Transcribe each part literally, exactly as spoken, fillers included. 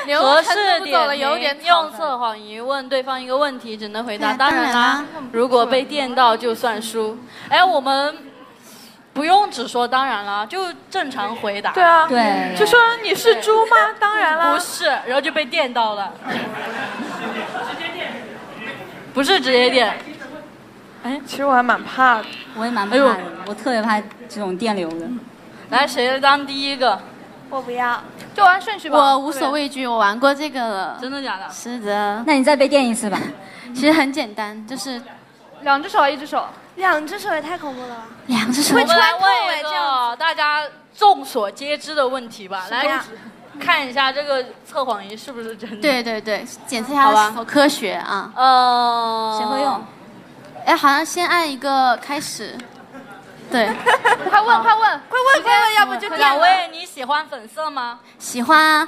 合适点有点名，用测谎仪问对方一个问题，只能回答当然啦。如果被电到就算输。哎，我们不用只说当然啦，就正常回答。 对啊， 对， 就说你是猪吗？当然啦。 不是，然后就被电到了。直接电。不是直接电。 哎，其实我还蛮怕的。 我也蛮怕的，哎、我特别怕这种电流的。 来，谁当第一个？ 我不要， 就按顺序吧。 我无所畏惧，我玩过这个了。 真的假的？ 是的。 那你再被电一次吧。 其实很简单，就是两只手，一只手。 两只手也太恐怖了吧！ 两只手。 我们来问一个大家众所皆知的问题吧，来看一下这个测谎仪是不是真的。 对对对，检测一下它是否科学啊。 呃， 谁会用？哎，好像先按一个开始。对， 快问快问快问快问，要不就电了。 两位，你喜欢粉色吗？ 喜欢啊。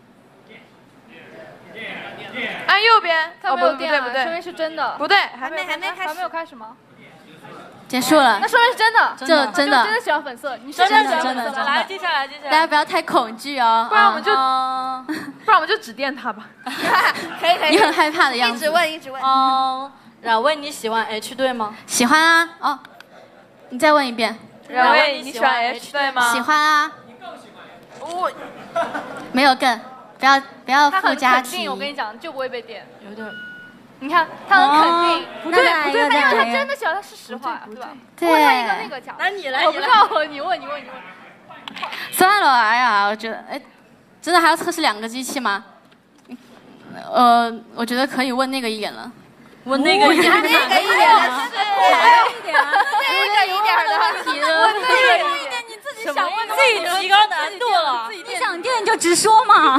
按右边， 它没有电了， 不对，说明是真的。 不对， 还没还没开始， 还没有开始吗？ 结束了。 那说明是真的， 就真的真的喜欢粉色，你真的喜欢粉色。来，接下来接下来。 大家不要太恐惧哦， 不然我们就，不然我们就只电他吧。 可以可以。你很害怕的样子。 一直问一直问。 哦，冉薇，你喜欢 H 队吗？ 喜欢啊。哦，你再问一遍。 冉薇，你喜欢 H 队吗？ 喜欢啊。 你更喜欢。我没有更，不要不要附加题。 我跟你讲，就不会被电。 有点。 你看，他很肯定。 不对不对， 因为他真的喜欢，他是实话，对吧？ 对。 问他一个那个讲。 来，你来， 我不知道，你问，你问，你问。 算了，哎呀，我觉得，哎，真的还要测试两个机器吗？呃，我觉得可以问那个一点了。 问那个一点， 那个一点的是， 那个一点的问题了， 那个一点，你自己想问， 自己提高难度了。 你想电就直说嘛。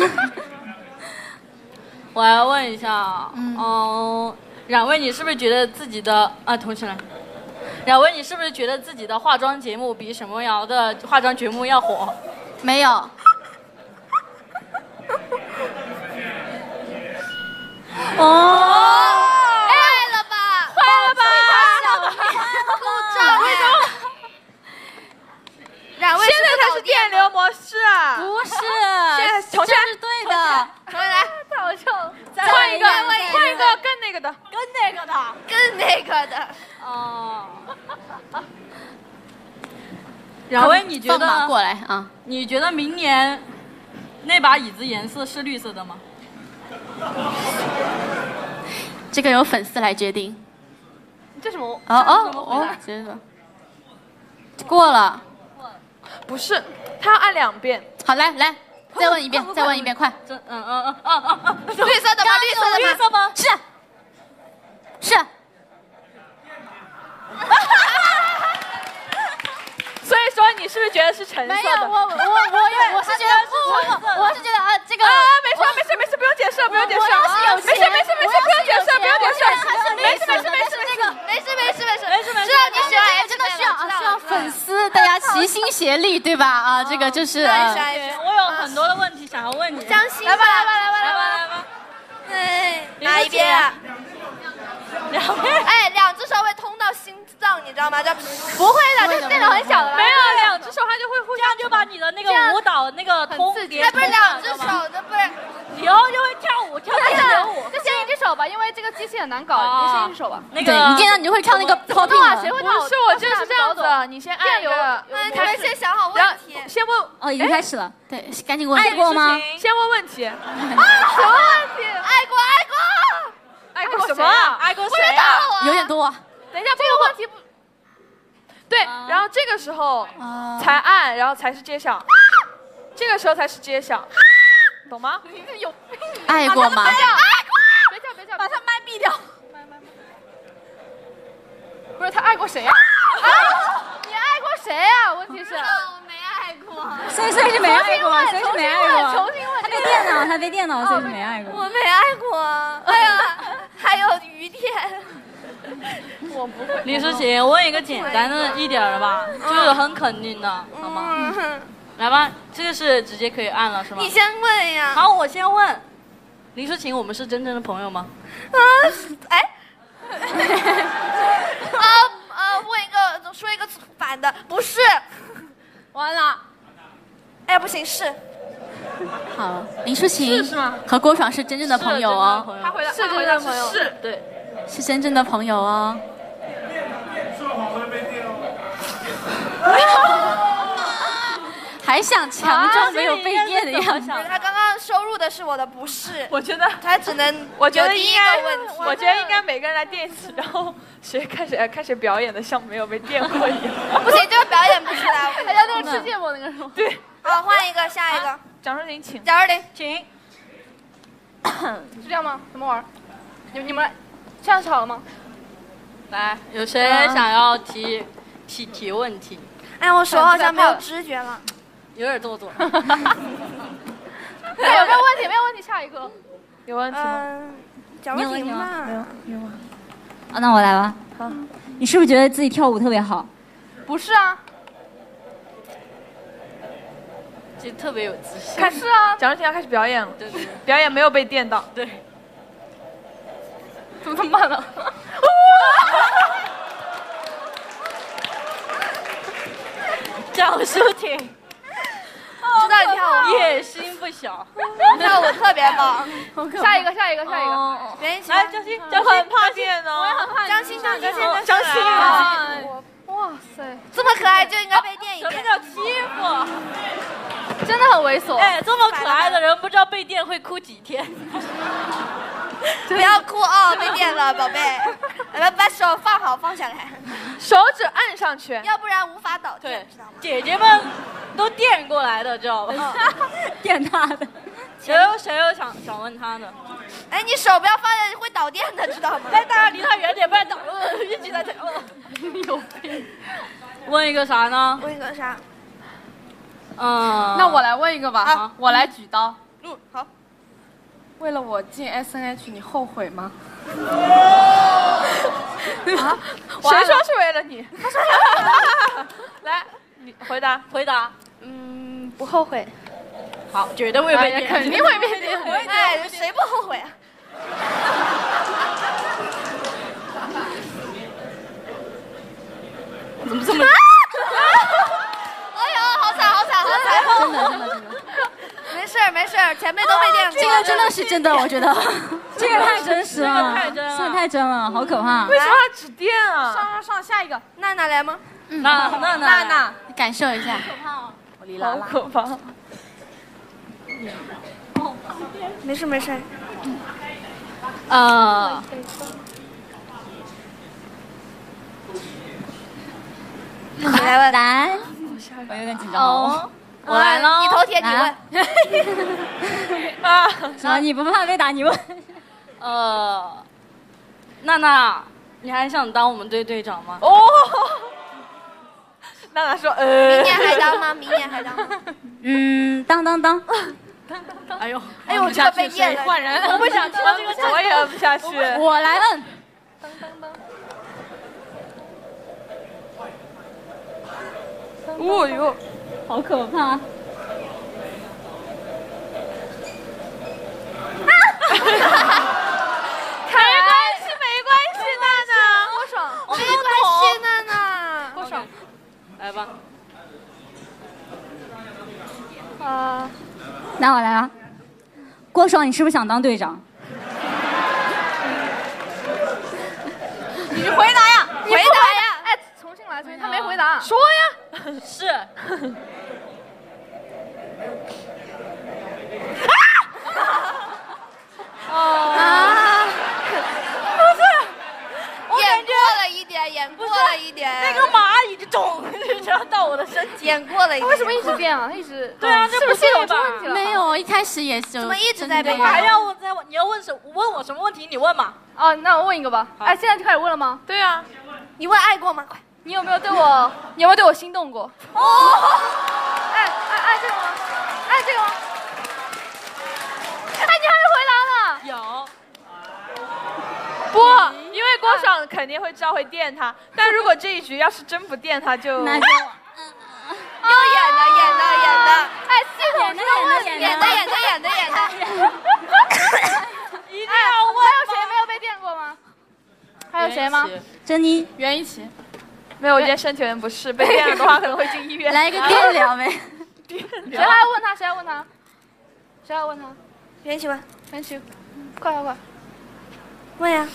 我来问一下，嗯，冉薇，你是不是觉得自己的啊，同起来？冉薇，你是不是觉得自己的化妆节目比沈梦瑶的化妆节目要火？ 没有。 哦， 坏了吧？ 坏了吧？ 故障！为什么？冉薇现在才是电流模式啊！ 不是， 现在重新是对的。 重新来， 太好笑了。 换一个，换一个更那个的， 跟那个的， 跟那个的。 哦。冉薇，你觉得？ 过来啊！ 你觉得明年那把椅子颜色是绿色的吗？ 这个由粉丝来决定。 这什么？ 哦哦哦，这个过了。 不是，他要按两遍。 好，来来，再问一遍，再问一遍，快！ 这嗯嗯嗯嗯嗯嗯， 绿色的吗？绿色的吗？ 绿色吗？ 是是。 所以说你是不是觉得是橙色的？ 没有，我我我我我是觉得我我是觉得啊，这个啊，没事没事没事，不用解释，不用解释，没事没事没事，不用解释，不用解释，没事没事没事没事， 没事没事没事没事没事， 知道你喜欢 H 真的需要啊，需要粉丝大家齐心协力，对吧？啊，这个就是我有很多的问题想要问你， 相信来吧来吧来吧来吧来吧， 哎，哪一边啊？ 两边， 哎，两只手会通到心脏，你知道吗？这不会的，这是电脑很小的。 没有，两只手它就会互这样就把你的那个舞蹈那个通叠， 那不是两只手，那不是。 以后就会跳舞，跳电流舞。 就先一只手吧，因为这个机器很难搞，你先一只手吧。 那个你见到你就会跳那个 popping 啊，谁会跳？ 是我真的是这样子，你先按一个， 嗯，你们先想好问题。 先问哦，已经开始了。 对，赶紧问。 爱过吗？ 先问问题。 啊，什么问题？爱过，爱过。 爱过什么？ 爱过谁啊？ 有点多。 等一下，这个问题不。对，然后这个时候才按，然后才是揭晓。这个时候才是揭晓，懂吗？ 你有病！ 爱过吗？ 爱过！别叫别叫， 把他麦闭掉。 不是他爱过谁呀？啊！你爱过谁呀？问题是。 我没爱过。 所以所以是没爱过，所以是没爱过。 重新问。 他被电脑，他被电脑，所以是没爱过。 我没爱过。哎呀，还有余电。 我不会。 李诗晴，问一个简单的一点的吧，就是很肯定的，好吗？来吧，这个是直接可以按了，是吗？ 你先问呀。 好，我先问。林诗晴，我们是真正的朋友吗？ 啊，哎。啊啊！问一个，说一个反的，不是。 完了。 哎呀，不行，是。 好，林舒淇是吗和郭爽是真正的朋友哦， 他回答是他回答真的朋友是对， 是真正的朋友哦。还想强装没有被电的样子。 他刚刚收入的是我的不是， 我觉得他只能我觉得有第一应该个问题。 我觉得应该每个人来电一次，然后谁开始开始表演的像没有被电过一样。 不行，这个表演不出来。 还有那个吃芥末那个是吗？ 对， 好，换一个，下一个。 蒋若琳，请。 贾若琳， 请。 是这样吗？怎么玩？你你们来，这样好了吗？ 来，有谁想要提提提问题？ 哎，我手好像没有知觉了。 有点做作。 对，有没有问题？没有问题，下一个。 有问题吗？ 嗯，贾若琳吧。 没有，没有。 啊，那我来吧。 好， 你是不是觉得自己跳舞特别好？ 不是啊， 就特别有自信。 开始啊！蒋若琳要开始表演了。 对对对。 表演没有被电到。 对。 怎么这么慢呢？ 蒋舒婷， 知道你跳舞， 野心不小， 跳舞特别棒。 下一个，下一个，下一个。 袁一起来，张欣， 我很怕电哦。 我也很怕。 张欣，张欣， 张欣啊！哇塞， 这么可爱就应该被电一电。 什么叫欺负？ 真的很猥琐。 哎，这么可爱的人，不知道被电会哭几天。 不要哭哦，被电了，宝贝。来，把手放好，放下来。 手指按上去， 要不然无法导对电，知道吗？ 姐姐们都电过来的，知道吧？ 电他的。 谁有谁有想想问他的？ 哎，你手不要放在会导电的，知道吗？ 哎，大家离他远点，不然导了，一起来跳。有病。问一个啥呢？ 问一个啥？ 嗯， 那我来问一个吧， 好我来举刀。 嗯，好。 为了我进 S N H， 你后悔吗？ 啊？谁说是为了你？他说来，你回答， 回答。 嗯，不后悔。 好，绝对会被电， 肯定会被电。 哎，谁不后悔啊？ 怎么这么？ 哎呦，好惨，好惨，好惨！ 真的真的真的， 没事儿，没事儿，前辈都被电过。 这个真的是真的，我觉得。 这个太真实了， 这个太真了这个太真了，好可怕。 为什么要指电啊？ 上上上，下一个。 娜娜来吗？ 那那娜娜， 你感受一下。 我离拉好拉。 可怕！ 没事没事。 呃， 你来问。 来，我有点紧张哦。 我来了。 你头铁，你问。 啊， 啊，你不怕被打？你问。 呃，娜娜，你还想当我们队队长吗？ 哦。娜娜说，呃。 明年还当吗？明年还当吗？ 嗯，当当当。 哎呦， 哎呦，这个被电了。 换人， 我不想听到这个声音。 我也摁不下去。 我来问。 当当当。 哦哟， 好可怕。 没关系，没关系，娜娜。 郭爽， 没关系，娜娜。 郭爽，来吧。 啊。 那我来啊。郭爽，你是不是想当队长？ 你回答呀！ 回答呀！ 哎，重新来，重新，他没回答。 说呀。 是。 啊！不是，演过了一点，演过了一点。 那个蚂蚁就咚就要到我的身体。 演过了一点。 为什么一直电啊？他一直。 对啊，这不是系统出问题了。 没有，一开始也就。 怎么一直在被我还要问再问，你要问什问我什么问题？你问嘛。 哦，那我问一个吧。哎，现在就开始问了吗？ 对啊。 你问爱过吗？快。 你有没有对我，你有没有对我心动过？ 哦。 哎哎哎，这个吗？哎，这个吗？哎，你还没回答呢。 有。 不，因为郭爽肯定会知道会电他，但如果这一局要是真不电他就。 那就。 又演的，演的，演的。 哎，系统出问题。 演的，演的，演的，演的。 一定要问。 还有谁没有被电过吗？还有谁吗？ 珍妮。 袁一奇。 没有，我今天身体有点不适，被电了的话可能会进医院。 来一个电疗呗。 谁还要问他？谁要问他？ 谁要问他？ 元起问， 元起，快快快， 问呀。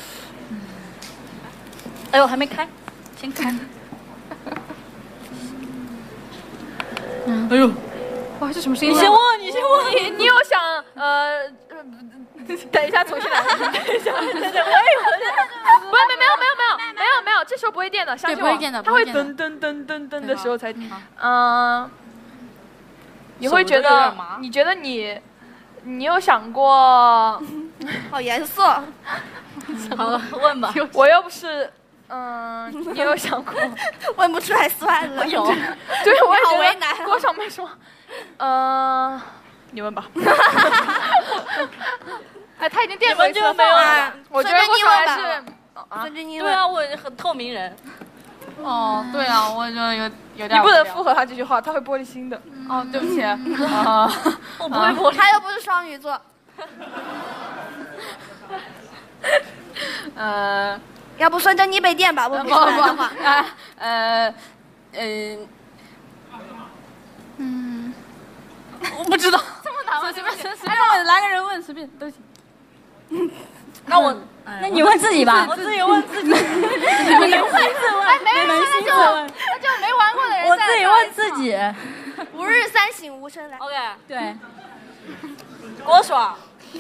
哎呦，还没开，先开。 嗯， 哎呦， 哇，这什么声音？ 你先问，你先问。 你你有想呃，等一下重新来，等一下，等一下，我也有，不是没有没有没有没有没有没有，这时候不会电的，相信我， 对，不会电的， 它会噔噔噔噔噔的时候才，嗯，你会觉得，你觉得你，你有想过， 好严肃。好了，问吧。 我又不是。嗯，你有想过？ 问不出来算了。 我有， 对，我也好为难。 郭爽没说。嗯、呃，你问吧。 哎，他已经电过一次了， 没有了。 我觉得郭爽还是。 孙志妮对啊，我很透明人。 哦，对啊，我就有有点。 你不能附和他这句话，他会玻璃心的。 哦，对不起。啊， 我不会玻璃。 他又不是双鱼座。 呃。 要不孙珍妮被电吧，问不出来的话。 呃呃呃，嗯，我不知道。 这么难吗？ 随便随便，让我来个人问，随便都行。 那我， 那你问自己吧。 我自己问自己。 你问自问。 哎，没人问，那就那就没玩过的人。 我自己问自己。 吾日三省吾身来。 OK。 对。 郭爽。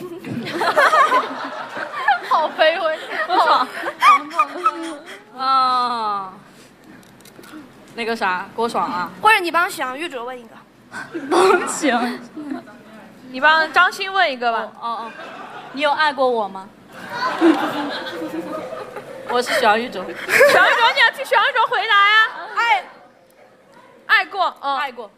好卑微， 郭爽。啊，那个啥，郭爽啊。 或者你帮许阳玉哲问一个。 不行。 你帮张欣问一个吧。 哦哦，你有爱过我吗？我是许阳玉哲。 许阳玉哲，你要替许阳玉哲回答呀。爱，爱过，嗯， 爱过。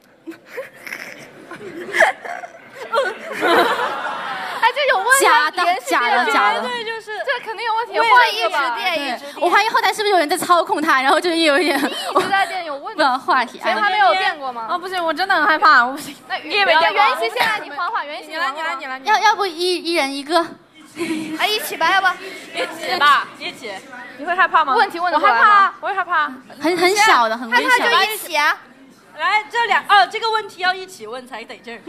哎，这有问题， 假的，假的，假的， 对，就是这肯定有问题。 会一直电，一直电。 我怀疑后台是不是有人在操控他，然后就有一点一直在电，有问题。 不话题。 谁还没有电过吗？ 哦，不行，我真的很害怕，我不行。 那你也没电过。袁一现在你缓缓，袁一你来，你来，你来。 要要不一一人一个？ 哎，一起吧，要不？ 一起吧，一起。 你会害怕吗？ 问题问的我害怕，我也害怕。 很很小的，很微小。 害怕就一起啊。 来，这两哦，这个问题要一起问才得劲儿。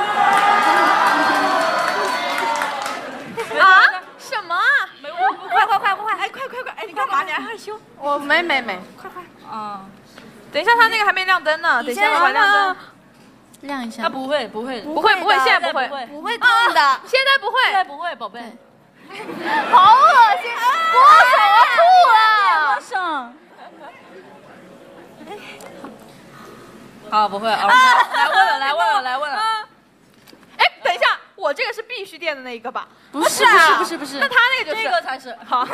啊？什么啊？ 没问， 快快快快快！ 哎，快快快！哎，你干嘛？你还害羞？ 我没没没， 快快！啊， 等一下，他那个还没亮灯呢，等一下我把亮灯亮一下。 他不会，不会， 不会不会，现在不会， 不会动的， 现在不会， 现在不会，宝贝。 好恶心！郭爽要吐了。 郭爽。 好，不会啊！来问了，来问了，来问了。 哎，等一下，我这个是必须电的那一个吧？ 不是，不是，不是，不是。 那他那个就是这个才是好。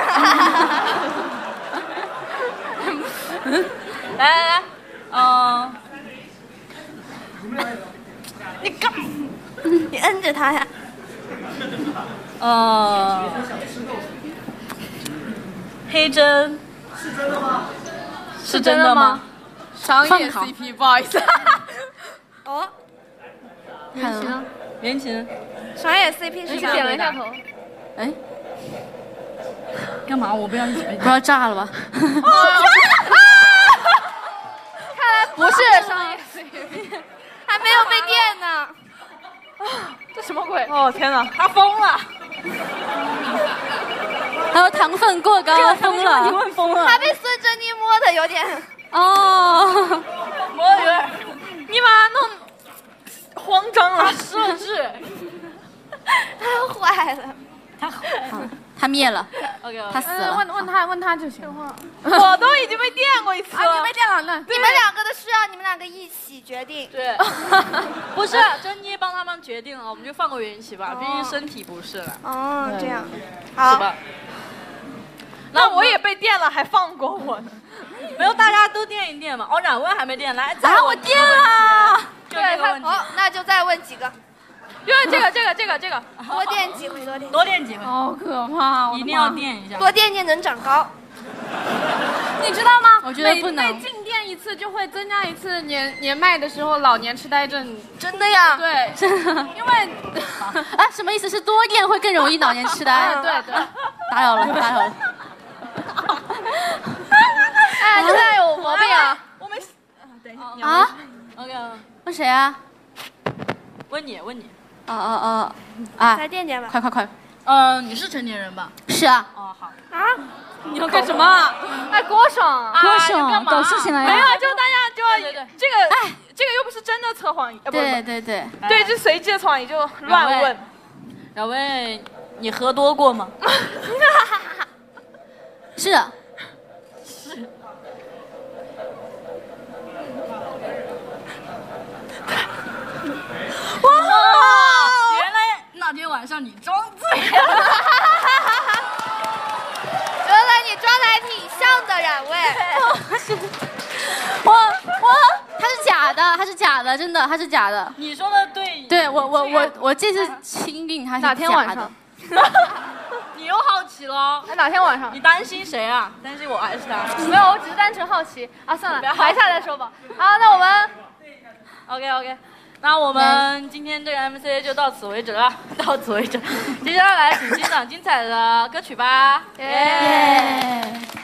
来来来，嗯，你干， 你摁着他呀。 呃，黑针是真的吗？是真的吗？ 商业 C P， 不好意思。 哦， 袁琴， 袁琴， 商业 C P 是你点了一下头。 哎， 干嘛？我不要一起。 不要炸了吧？ 看来不是商业 C P， 还没有被电呢。 这什么鬼？哦天哪， 他疯了！ 还有糖分过高，疯了。 你问疯了。 他被孙珍妮摸的有点。 哦。 摸有点， 你把他弄慌张了。 设置。 他坏了。 他坏了。 他灭了。 OK， 他死了。 问问他，问他就行。 我都已经被电过一次了。 你被电了，那你们两个的事要你们两个一起决定。 对。不是，珍妮帮他们决定了，我们就放过袁琪吧，毕竟身体不适了。 哦，这样。 好。是吧？ 那我也被电了，还放过我呢？ 没有，大家都电一电嘛。哦，冉问还没电，来， 来，我电了。 就这个问题。 好，那就再问几个。 因为这个，这个，这个，这个， 多电几回，多电。 多电几回。 好可怕！ 一定要电一下。 多电电能长高。 你知道吗？ 我觉得不能。 每静电一次就会增加一次年年迈的时候老年痴呆症。 真的呀？ 对， 真的。 因为啊，什么意思？是多电会更容易老年痴呆？ 对对。 打扰了，打扰了。 哎，现在有毛病啊！ 我们等一下啊 ，OK， 问谁啊？ 问你，问你。 哦哦，啊！ 再垫垫吧。 快快快！ 嗯，你是成年人吧？ 是啊。 哦，好。 啊？ 你要干什么？ 哎，郭爽， 郭爽搞事情了呀！ 没有，就大家就要对对对这个，哎，这个又不是真的测谎仪，呃，不对对对。 对，就随机的测谎仪就乱问。 小薇，你喝多过吗？ 是的。 是。哇！原来那天晚上你装醉了。 原来你装的还挺像的，冉魏。 我我他是假的，他是假的，真的他是假的。 你说的对。 对我我我我这次钦定他是假的。 哪天晚上？ 你又好奇了？ 哪天晚上？ 你担心谁啊？担心我还是他？ 没有，我只是单纯好奇啊。算了，台下再说吧。好，那我们 OK OK， 那我们今天这个 M C 就到此为止了，到此为止。接下来请欣赏精彩的歌曲吧。 耶。